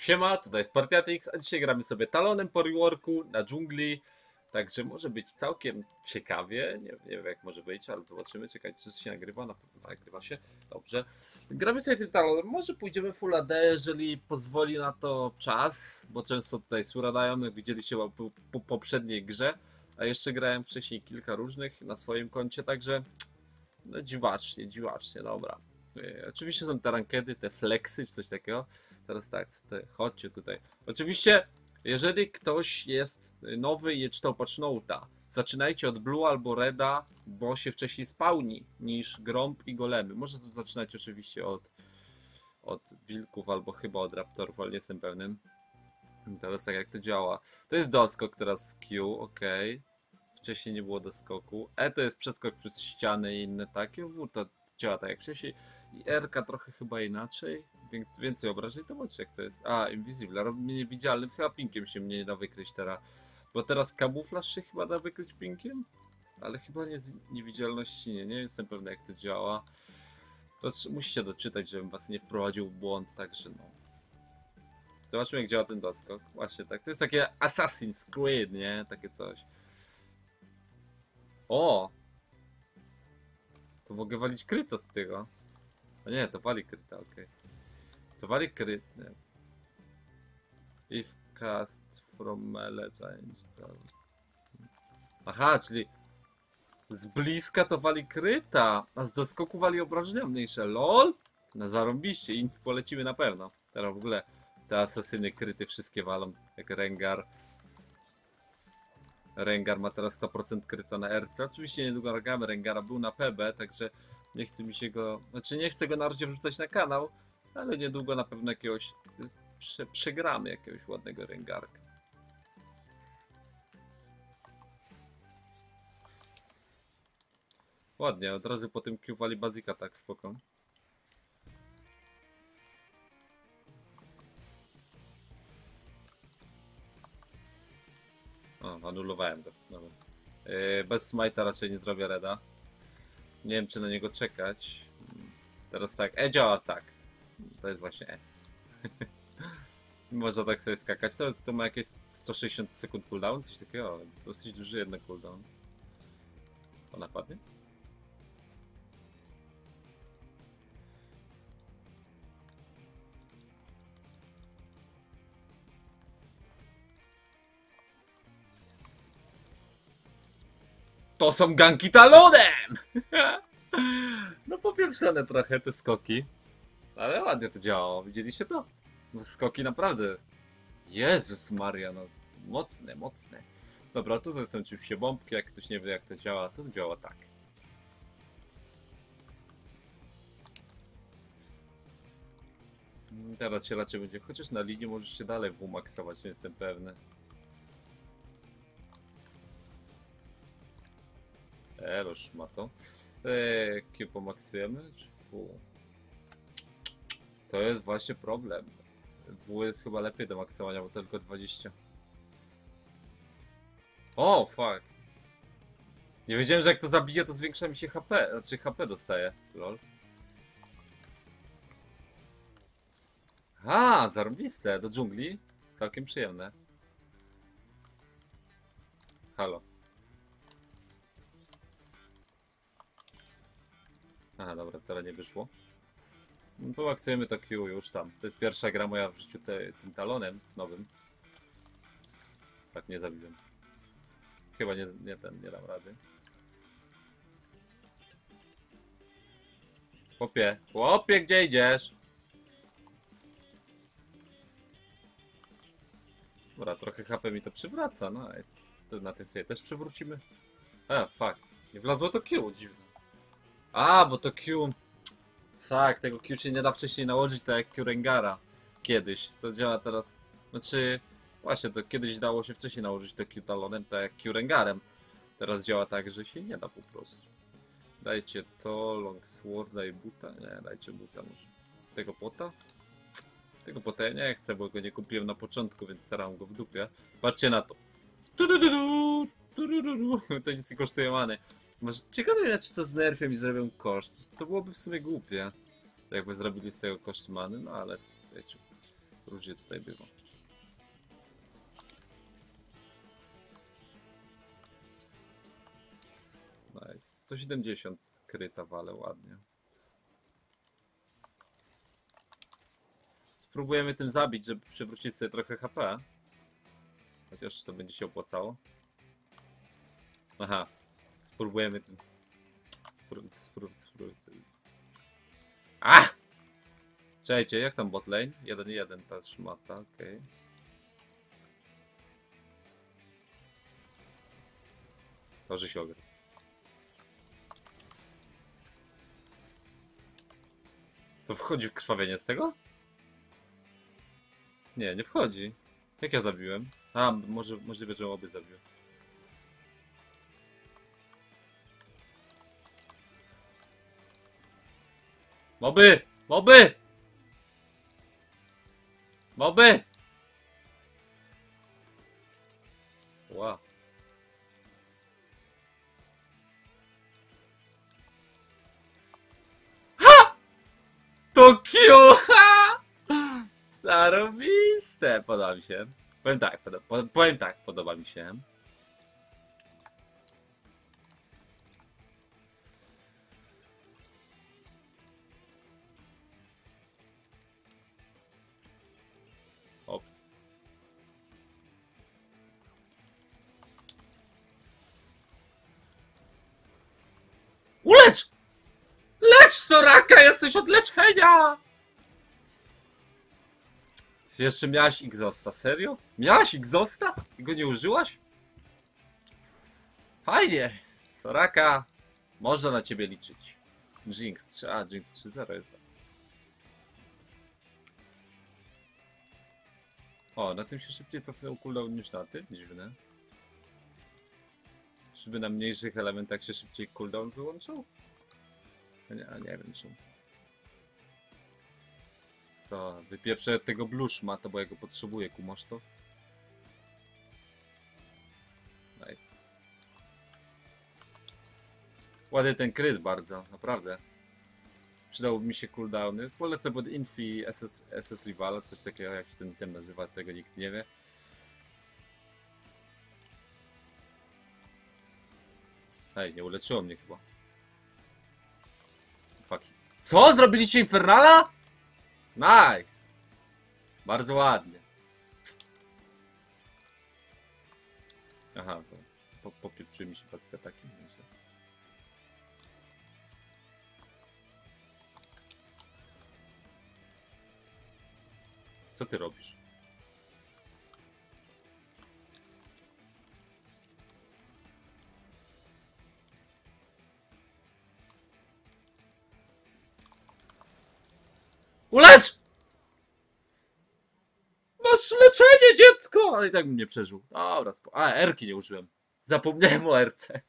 Siema, tutaj jest Partiatix, a dzisiaj gramy sobie Talonem po reworku na dżungli. Także może być całkiem ciekawie, nie wiem jak może być, ale zobaczymy. Czekajcie, czy się nagrywa? Na pewno nagrywa się, dobrze. Gramy sobie tym Talonem, może pójdziemy Full AD, jeżeli pozwoli na to czas, bo często tutaj sura dają, jak widzieliście po poprzedniej grze. A jeszcze grałem wcześniej kilka różnych na swoim koncie, także no dziwacznie, dobra. Oczywiście są te rankedy, te flexy czy coś takiego. Teraz tak, chodźcie tutaj. Oczywiście, jeżeli ktoś jest nowy i je czytał patch note'a, zaczynajcie od blue albo reda, bo się wcześniej spawni niż gromp i golemy. Może to zaczynać oczywiście od wilków albo chyba od raptorów, ale nie jestem pewnym. Teraz tak jak to działa. To jest doskok teraz Q, ok. Wcześniej nie było doskoku. E to jest przeskok przez ściany i inne takie. W to działa tak jak wcześniej. I R trochę chyba inaczej. Więcej obrażeń, to zobaczcie jak to jest. A, invisible, robi mnie niewidzialnym. Chyba pinkiem się mnie nie da wykryć teraz. Bo teraz kamuflaż się chyba da wykryć pinkiem? Ale chyba nie z niewidzialności nie jestem pewny jak to działa. To musicie doczytać, żebym was nie wprowadził w błąd, także no. Zobaczmy jak działa ten doskok. Właśnie tak, to jest takie Assassin's Creed, nie? Takie coś. O! To mogę walić kryta z tego. A nie, to wali kryta, okej. Okay. To wali kryt, nie. If cast from melee range. Aha, czyli z bliska to wali kryta, a z doskoku wali obrażenia mniejsze. LOL? No zarąbiście, inf polecimy na pewno. Teraz w ogóle te asasyny kryty wszystkie walą, jak Rengar. Rengar ma teraz 100% kryta na RC. Oczywiście niedługo gramy Rengara, był na PB, także nie chce mi się go... Znaczy nie chcę go na razie wrzucać na kanał, ale niedługo na pewno jakiegoś... Przegramy jakiegoś ładnego Rengarka. Ładnie, od razu po tym Q wali bazika, tak spoko. O, anulowałem go. Dobra. Bez smite'a raczej nie zrobię reda. Nie wiem czy na niego czekać. Teraz tak, działa tak. To jest właśnie Można tak sobie skakać. To ma jakieś 160 sekund cooldown, coś takiego, więc dosyć duży jednak cooldown. Ona padnie? To są ganki Talonem! No popieprzone trochę te skoki. Ale ładnie to działało, widzieliście to? No, skoki naprawdę. Jezus Maria, no mocne. Dobra, tu są oczywiście bombki, jak ktoś nie wie jak to działa, to działa tak. Teraz się raczej będzie, chociaż na linii możesz się dalej wumaksować, nie jestem pewny. Eloż ma to. Q pomaksujemy? To jest właśnie problem. W jest chyba lepiej do maksowania, bo tylko 20. O, fuck. Nie wiedziałem, że jak to zabije, to zwiększa mi się HP. Znaczy HP dostaje. Lol. A, zarobiste. Do dżungli. Całkiem przyjemne. Halo. Aha, dobra, teraz nie wyszło. No, pomaksujemy to Q już tam. To jest pierwsza gra moja w życiu tym Talonem nowym. Tak, nie zabiłem. Chyba nie dam rady. Chłopie, gdzie idziesz? Dobra, trochę HP mi to przywraca, no jest. To na tym sobie też przywrócimy. A, fuck. Nie wlazło to Q, dziwne. A, bo to Q... Fuck, tego Q się nie da wcześniej nałożyć, tak jak Q Rengara. Kiedyś. To działa teraz... Znaczy... Właśnie, to kiedyś dało się wcześniej nałożyć to Q Talonem, tak jak Q Rengarem. Teraz działa tak, że się nie da po prostu. Dajcie to, Longsworda i buta. Nie, dajcie buta może. Tego pota? Tego pota ja nie chcę, bo go nie kupiłem na początku, więc staram go w dupie. Patrzcie na to. To nic nie kosztuje many. Może ciekawe, czy to z nerfem i zrobią koszt. To byłoby w sumie głupie, jakby zrobili z tego koszt many, no ale wiecie. Różnie tutaj bywa. Nice. 170 kryta wale, ładnie. Spróbujemy tym zabić, żeby przywrócić sobie trochę HP. Chociaż to będzie się opłacało. Aha. Spróbujemy tym. Spróbuj. A! Czekajcie, jak tam botlane? 1-1 ta szmata, okej. Okay. Torzy się ogra. To wchodzi w krwawienie z tego? Nie, nie wchodzi. Jak ja zabiłem? A, możliwe, że oby zabiłem. Moby! Moby! Moby! Wow. Ha! Tokio! Ha! Zarobiste! Podoba mi się. Powiem tak, podoba mi się. Ops. Ulecz! Lecz, Soraka! Jesteś od leczenia! Ty jeszcze miałaś Exhausta, serio? Miałaś Exhausta? I go nie użyłaś? Fajnie! Soraka, można na ciebie liczyć. Jinx 3, a Jinx 3.0 jest. O, na tym się szybciej cofnął cooldown niż na tym? Dziwne. Czyby na mniejszych elementach się szybciej cooldown wyłączył? Nie wiem czemu. Co? Wypieprzę tego bluszma, to bo ja go potrzebuję, kumasz to? Nice. Ładny ten kryt bardzo, naprawdę. Przydałby mi się cooldowny. Polecę pod Infi SS Rivala, coś takiego, jak się ten item nazywa, tego nikt nie wie. Hej, nie uleczyło mnie chyba. Fuck. Co? Zrobiliście Infernala? Nice! Bardzo ładnie. Aha, to popieprzyły mi się paska takim. Co ty robisz? Ulecz! Masz leczenie, dziecko! Ale i tak bym nie przeżył. Dobra, a, R-ki nie użyłem. Zapomniałem o R-ce.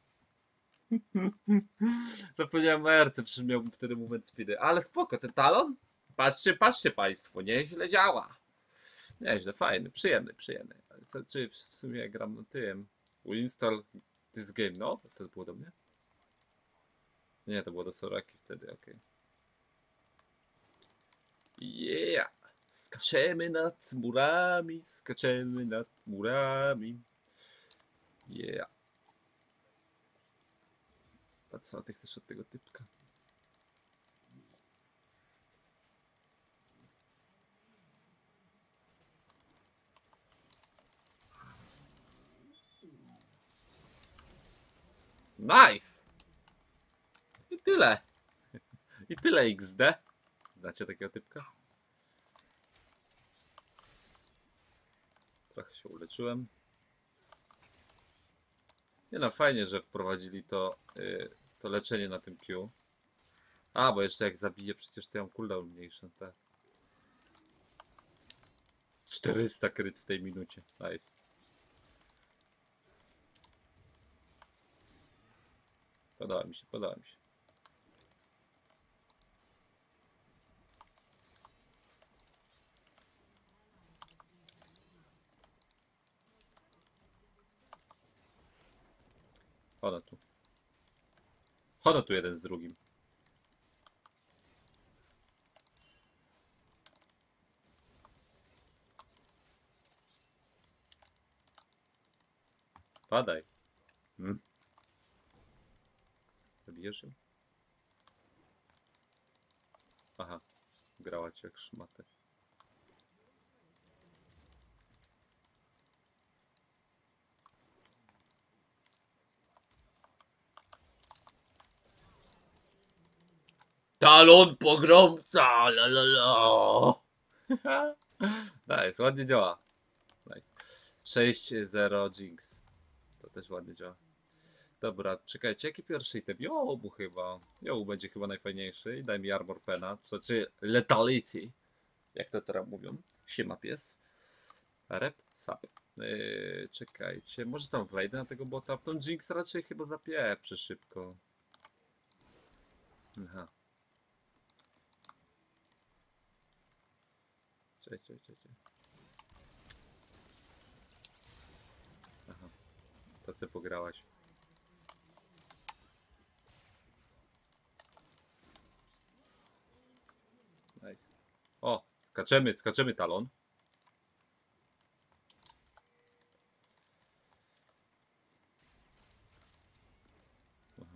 Zapomniałem o R-ce, przecież miałbym wtedy moment speedy. Ale spoko, ten talon? Patrzcie państwo, nieźle działa. Nieźle, fajny, przyjemny. Czy w sumie ja gram na tym. Uinstall this game, no? To było do mnie? Nie, to było do Soraki wtedy, okej. Yeah! Skaczemy nad murami. Yeah. A co ty chcesz od tego typka? Nice! I tyle. I tyle XD. Znacie takiego typka? Trochę się uleczyłem. Nie no, fajnie, że wprowadzili to, to leczenie na tym Q. A, bo jeszcze jak zabiję, przecież to ja mam cooldown mniejszy, tak. 400 kryt w tej minucie. Nice. Podoba mi się. Chodzą tu jeden z drugim. Padaj. Zabijesz ją? Aha. Grała cię jak szmatę. Talon pogromca! La la la! Nice, ładnie działa. Nice. 6-0 Jinx. To też ładnie działa. Dobra, czekajcie, jaki pierwszy item? Jołu chyba. Jołu będzie chyba najfajniejszy. I daj mi armor pena. Znaczy letality. Jak to teraz mówią. Siema pies. Rep, sap. Czekajcie, może tam wejdę na tego bota. W tą Jinx raczej chyba zapieprzy szybko. Aha. Cześć. Aha. To sobie pograłaś. Nice. O, skaczemy talon. Aha.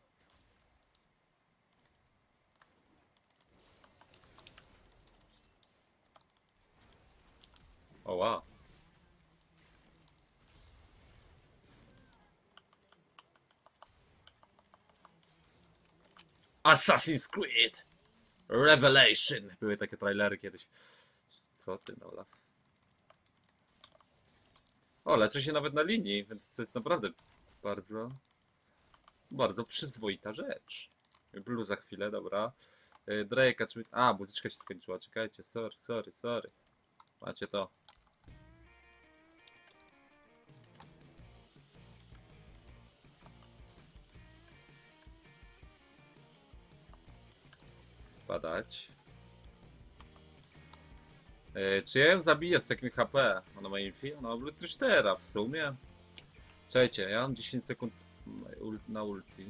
O, wow. Assassin's Creed Revelation. Były takie trailery kiedyś. Co ty, Olaf? O, leczę się nawet na linii, więc to jest naprawdę bardzo przyzwoita rzecz. Blue za chwilę, dobra. Drake'a, czy... A, muzyczka się skończyła, czekajcie, sorry. Macie to. Padać. Czy ja ją zabiję z takim HP? Ona ma infi? Ona ma już teraz w sumie. Czekajcie, ja mam 10 sekund na ulti.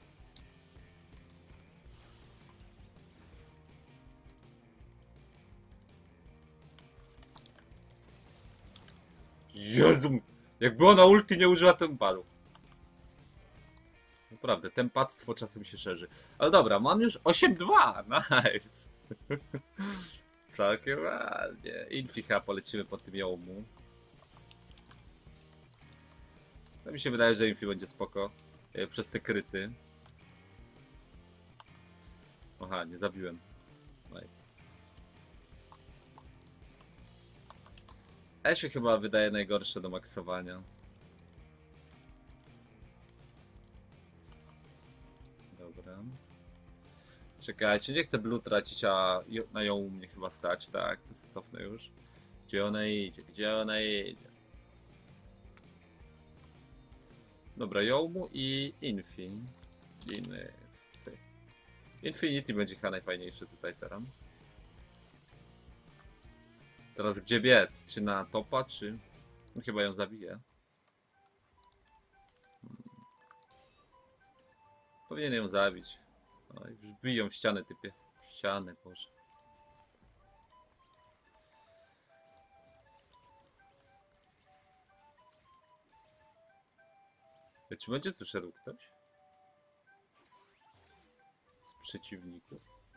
Jezu! Jak było na ulti, nie użyła tempadu. Naprawdę, tempactwo czasem się szerzy. Ale dobra, mam już 8-2. Nice. Całkiem ładnie. Inficha polecimy po tym jołmu. No mi się wydaje, że Infi będzie spoko. Przez te kryty. Aha, nie zabiłem. Nice. A się chyba wydaje najgorsze do maksowania. Dobra. Czekajcie, nie chcę blue tracić, a na ją mnie chyba stać, tak? To się cofnę już. Gdzie ona idzie? Dobra, Jołmu i Infi. Infinity będzie chyba najfajniejszy tutaj teraz. Teraz gdzie biec? Czy na topa, czy... No, chyba ją zabiję. Powinien ją zabić. No, już biją w ścianę, typie. W ścianę, Boże. Czy będzie tu szedł ktoś? Z przeciwników.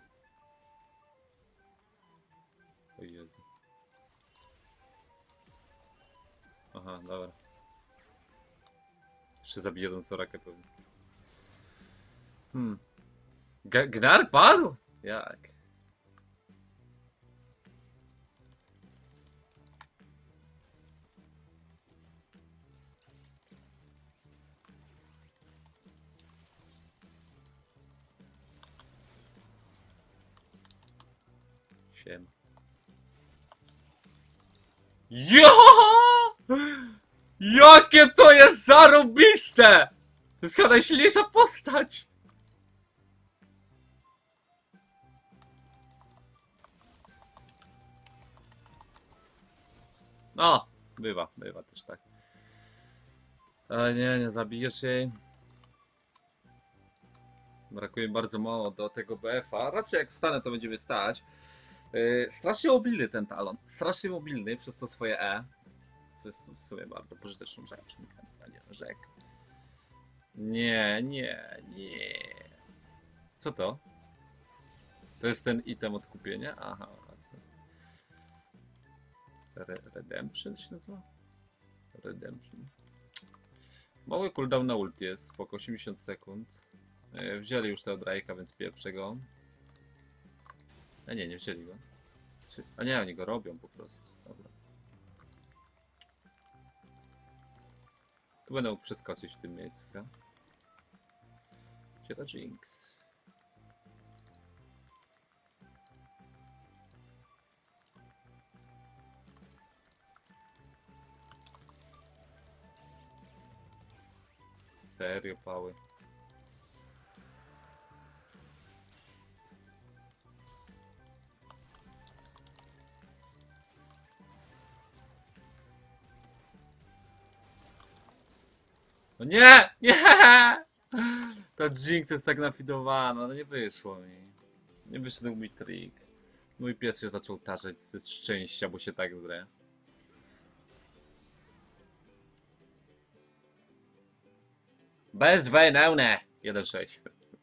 O Jezu. Aha, dobra. Jeszcze zabiję tą Sorakę pewnie. Gnar padł? Jak? Siema. Jo! Jakie to jest zarobiste! To jest chyba najsilniejsza postać! No, bywa też tak. Ale nie zabijesz jej. Brakuje bardzo mało do tego BF-a. Raczej jak wstanę, to będzie wystać. Strasznie mobilny ten talon. Strasznie mobilny przez to swoje E. Co jest w sumie bardzo pożyteczną rzeczą. nie narzekam. Nie, nie, nie. Co to? To jest ten item od kupienia? Aha, a co? Redemption się nazywa? Redemption. Mały cooldown na ulti jest, spoko, 80 sekund. Wzięli już tego Drake'a, więc pieprzę go. A nie, nie wzięli go. A nie, oni go robią po prostu. Dobra. Tu będę mógł przeskoczyć w tym miejscu. Gdzie ta Jinx? Serio, pały. No nie! Nie! Ta Jinx jest tak nafidowana, no nie wyszło mi. Nie wyszedł mi trik. Mój pies się zaczął tarzać ze szczęścia, bo się tak drę. Bez wejnełne! 1-6.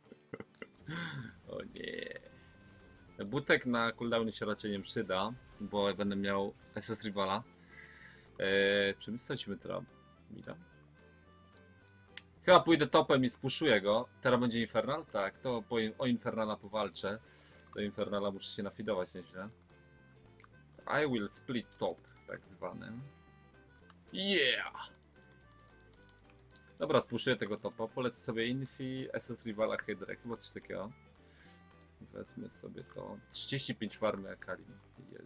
O nie. Butek na cooldownie się raczej nie przyda, bo będę miał SS Rivala. Czy my stracimy trap? Mida. Chyba pójdę topem i spuszuję go. Teraz będzie Infernal? Tak, to o Infernala powalczę. Do Infernala muszę się nafidować nieźle. I will split top, tak zwanym. Yeah! Dobra, spuszuję tego topa. Polecę sobie Infi, SS Rivala, Hydra, chyba coś takiego. Wezmę sobie to. 35 farmy Akali. Jezu.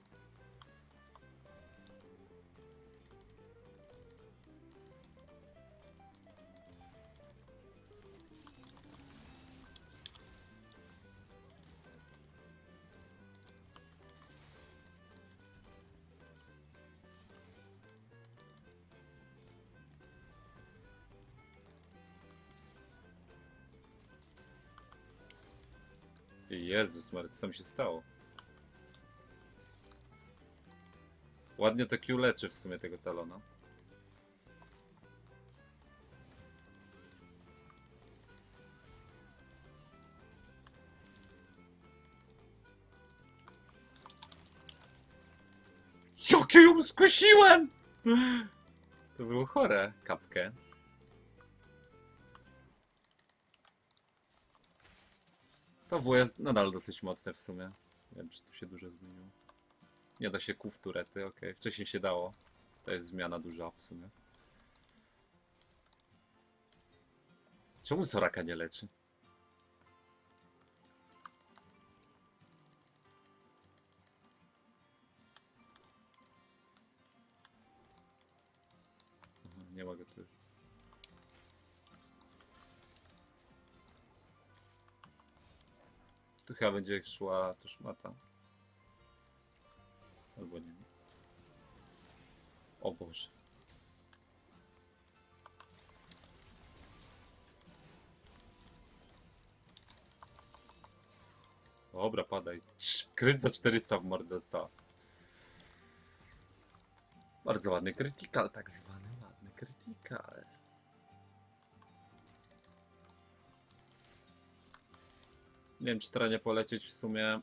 Jezus Maria, co tam się stało? Ładnie to Q leczy w sumie tego Talona. Jakie ją skusiłem! To było chore, kapkę. To W jest nadal dosyć mocne w sumie. Nie wiem, czy tu się dużo zmieniło. Nie da się kół turety, okej. Wcześniej się dało. To jest zmiana duża w sumie. Czemu Soraka nie leczy? Aha, nie mogę tu już. Tu chyba będzie szła to szmata. Albo nie. O Boże. Dobra, padaj. Kryt za 400 w mordę dostała. Bardzo ładny krytykal, tak zwany ładny krytykal. Nie wiem, czy teraz nie polecieć w sumie.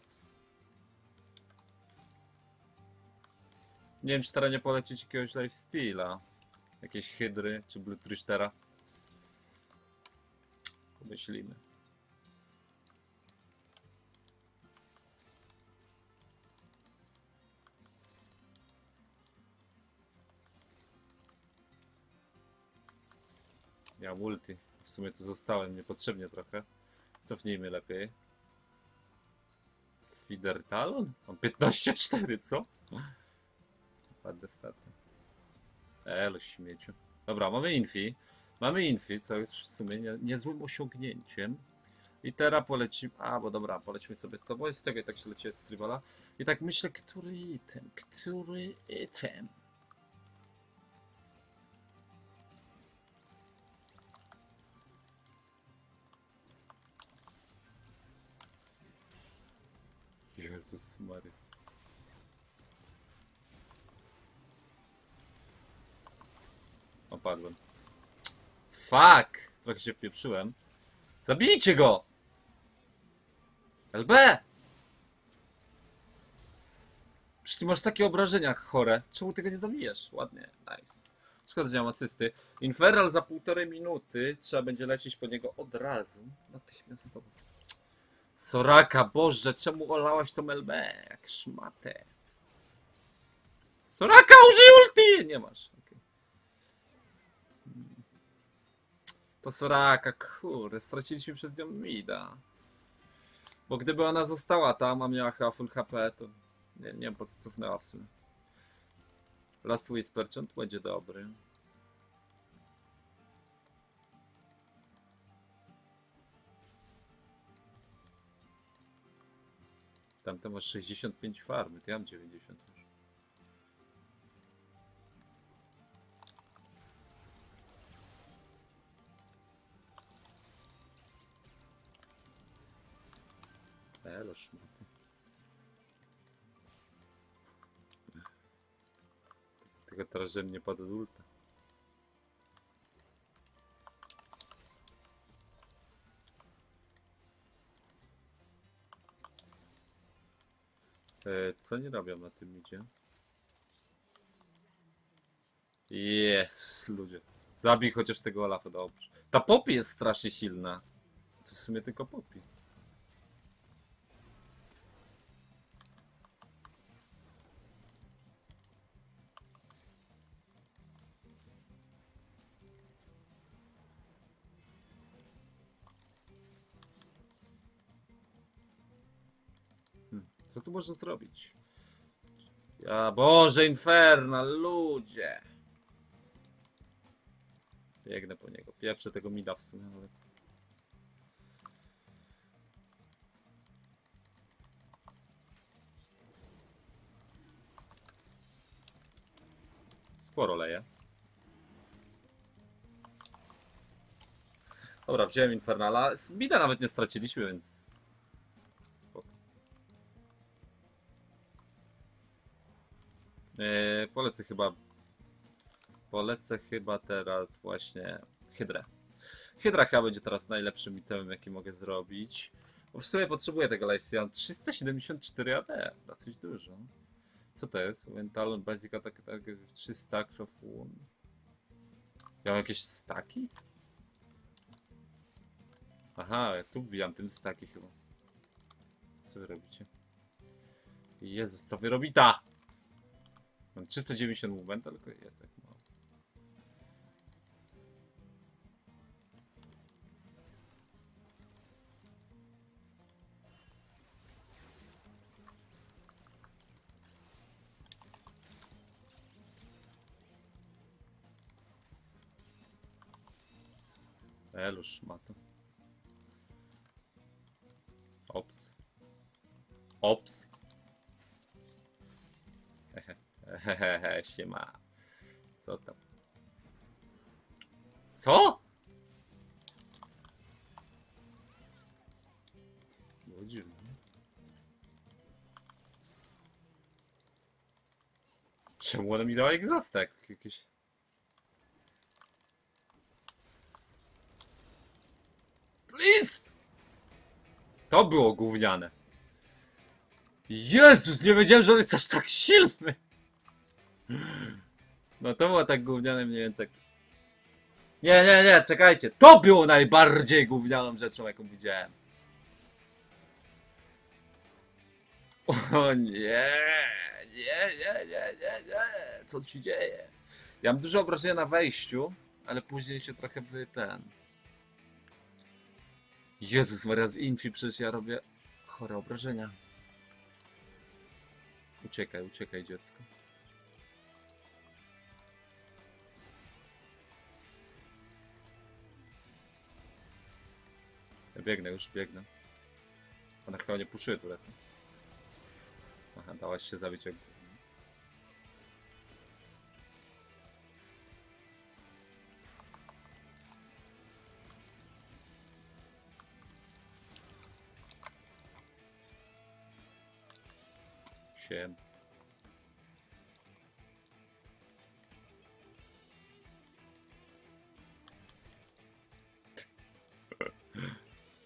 Nie wiem, czy teraz nie polecieć jakiegoś lifesteala. Jakieś hydry, czy bluetrystera. Pomyślimy. Ja multi. W sumie tu zostałem niepotrzebnie trochę. Cofnijmy lepiej. Feeder Talon? Mam 15-4, co? Padesata. Elo śmieciu. Dobra, mamy Infi. Mamy Infi, co jest w sumie niezłym osiągnięciem. I teraz polecimy. A, bo dobra, polecimy sobie to, bo z tego i tak się leci z Rivala. I tak myślę, który item? Który item? Jezus Mary. Mam padłem. Fuck! Trochę się wpieprzyłem. Zabijcie go! LB! Przecież ty masz takie obrażenia chore. Czemu tego nie zabijesz? Ładnie, nice. Szkoda, że nie mam asysty. Infernal za 1,5 minuty. Trzeba będzie lecieć po niego od razu. Natychmiastowo. Soraka, Boże, czemu olałaś tą LB? Jak szmatę. Soraka, użyj ulti! Nie masz. Okay. To Soraka, kurde, straciliśmy przez nią mida. Bo gdyby ona została tam, a miała chyba full HP, to nie wiem po co cofnęła w sumie. Last Whisper, to będzie dobry. Tamten masz 65 farmy, to ja mam 90 już. Elo szmaty. Tylko teraz, że mnie padł ulta. Co nie robią na tym idzie? Jest, ludzie. Zabij chociaż tego Olafa, dobrze. Ta Poppy jest strasznie silna. To w sumie tylko Poppy. Co tu można zrobić? Ja, Boże, Infernal, ludzie! Biegnę po niego. Pieprzę tego mida w sumie, ale... Sporo leje. Dobra, wziąłem Infernala. Mida nawet nie straciliśmy, więc... Spoko. Polecę chyba teraz właśnie Hydrę. Hydra chyba będzie teraz najlepszym itemem, jaki mogę zrobić. Bo w sumie potrzebuję tego lifesteala. 374 AD, dosyć dużo. Co to jest? When Talon Basic Attack 3 stacks of wound. Ja mam jakieś staki? Aha, ja tu wbijam tym staki chyba. Co wy robicie? Jezus, co wy robita? Mam 390 movement, tylko jest jak mało. Eluż ma to. Ops. Ops. Hehehe, siema. Co tam? Co? Było dziwne. Czemu ona mi dała egzostek? Jakieś... Please! To było gówniane. Jezus, nie wiedziałem, że on jest aż tak silny. No to było tak gówniane mniej więcej. Nie, czekajcie. To było najbardziej gównianą rzeczą, jaką widziałem. O nie. Co tu się dzieje? Ja mam dużo obrażenia na wejściu, ale później się trochę Jezus Maria, z Infi przecież ja robię chore obrażenia. Uciekaj dziecko. Ja biegnę, już biegnę. Ona chyba nie puszuje tu lepiej. Aha, dałaś się zabić jak... Siem.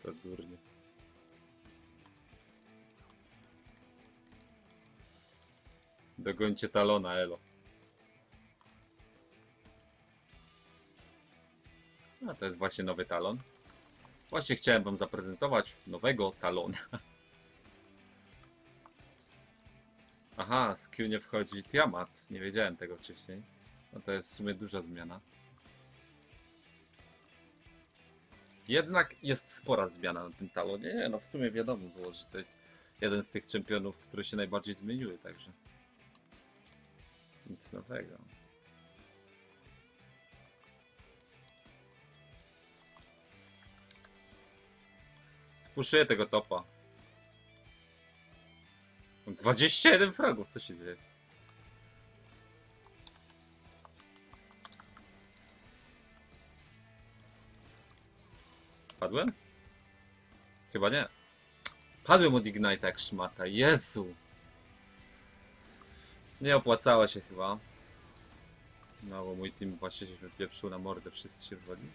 To durnie. Dogońcie Talona, elo. A to jest właśnie nowy Talon. Właśnie chciałem wam zaprezentować nowego Talona. Aha, z Q nie wchodzi Tiamat. Nie wiedziałem tego wcześniej. No to jest w sumie duża zmiana. Jednak jest spora zmiana na tym Talonie. Nie, no w sumie wiadomo było, że to jest jeden z tych czempionów, które się najbardziej zmieniły, także nic nowego. Spuszuję tego topa. 21 fragów, co się dzieje? Padłem? Chyba nie. Padłem od Ignite'a jak szmata. Jezu! Nie opłacało się chyba. No bo mój team właśnie się wypieprzył na mordę. Wszyscy się wywali.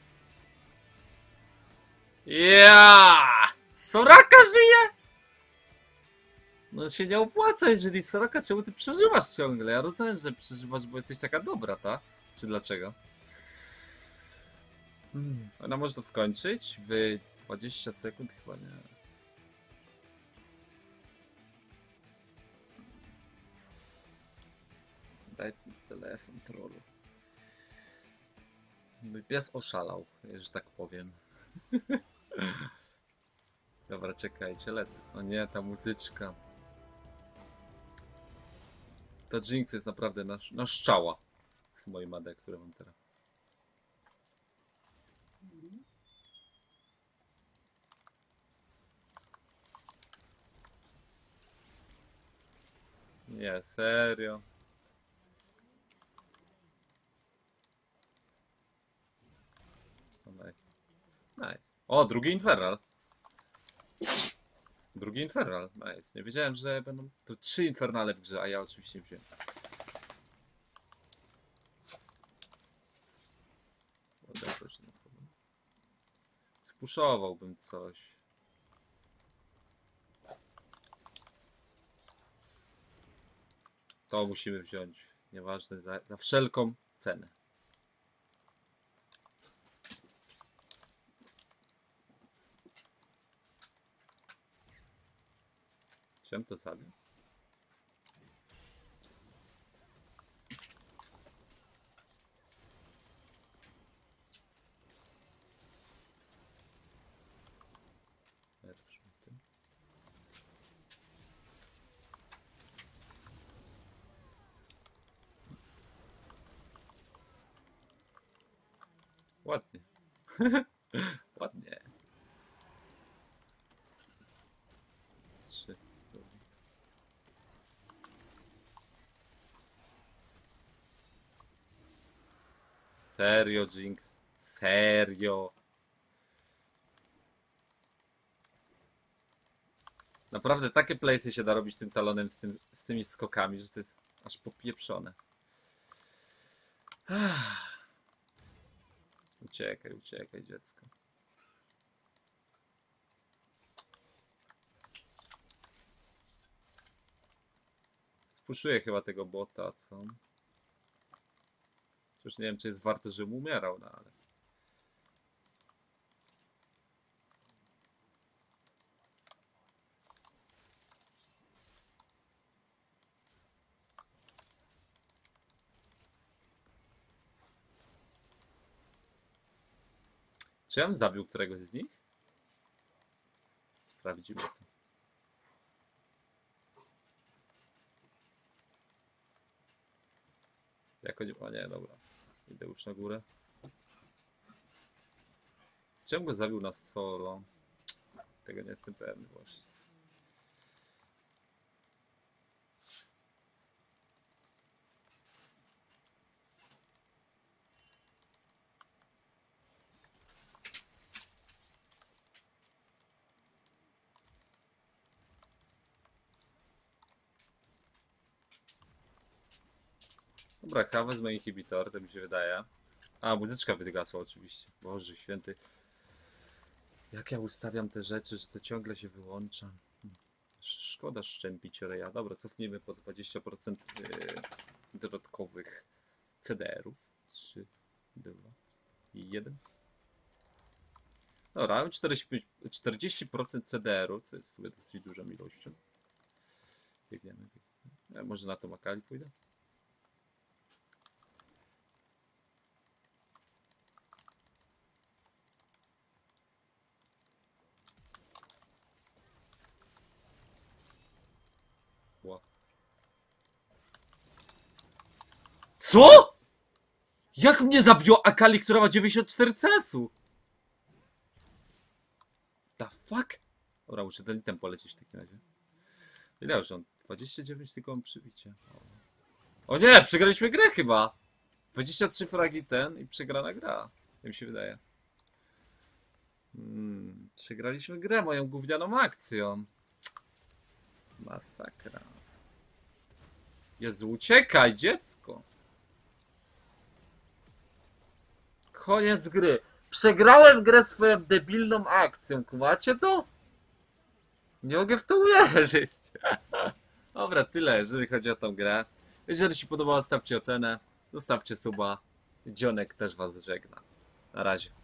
Ja! Soraka żyje! No się nie opłaca, jeżeli Soraka, czemu ty przeżywasz ciągle? Ja rozumiem, że przeżywasz, bo jesteś taka dobra, ta? Czy dlaczego? Ona może to skończyć w 20 sekund? Chyba nie. Daj mi telefon, trollu. Mój pies oszalał, że tak powiem. Dobra, czekajcie, lecę. O nie, ta muzyczka. Ta Jinx jest naprawdę na szczała. Z mojej mady, które mam teraz. Nie, serio. O, nice. Nice. O, drugi Infernal. Drugi Infernal. Nice. Nie wiedziałem, że będą tu 3 Infernale w grze, a ja oczywiście nie wziąłem. Spuszowałbym coś. To musimy wziąć. Nieważne, za wszelką cenę. Czym to zabił? Ładnie. Ładnie. 3. Serio, Jinx? Serio? Naprawdę takie playsy się da robić tym Talonem z tymi skokami, że to jest aż popieprzone. Uciekaj, uciekaj, dziecko. Spuszuję chyba tego bota, co? Już nie wiem, czy jest warto, żebym umierał, no ale... Czy ja bym zabił któregoś z nich? Sprawdzimy to. Jako nie... O nie, dobra. Idę już na górę. Czemu go zabił na solo? Tego nie jestem pewny właśnie. Dobra, H wezmę inhibitor, to mi się wydaje. A, muzyczka wygasła oczywiście. Boże święty. Jak ja ustawiam te rzeczy, że to ciągle się wyłącza. Szkoda szczępić reja. Dobra, cofnijmy po 20% dodatkowych CDR-ów. 3, 2 i 1. Dobra, mam 40% CDR-u, co jest sobie dosyć dużą ilością. Biegniemy. Ja może na tą Akali pójdę? Co?! Jak mnie zabiło Akali, która ma 94 CS-u? The fuck? Dobra, muszę ten item polecieć w takim razie. Ile już on? 29 tylko mam przybicie. O nie, przegraliśmy grę chyba. 23 fragi ten i przegrana gra. Jak mi się wydaje. Przegraliśmy grę moją gównianą akcją. Masakra. Jezu, uciekaj, dziecko. Koniec gry. Przegrałem grę swoją debilną akcją. Kumacie to? Nie mogę w to uwierzyć. Dobra, tyle, jeżeli chodzi o tą grę. Jeżeli się podobało, stawcie ocenę. Zostawcie suba. Dzionek też was żegna. Na razie.